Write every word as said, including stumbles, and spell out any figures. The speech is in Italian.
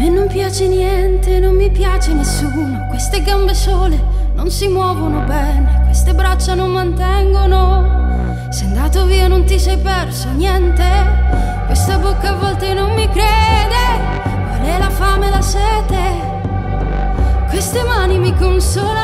me non piace niente, non mi piace nessuno. Queste gambe sole non si muovono bene, queste braccia non mantengono. Sei andato via, non ti sei perso niente. Questa bocca a volte non mi crede, vuole la fame e la sete. Queste mani mi consolano.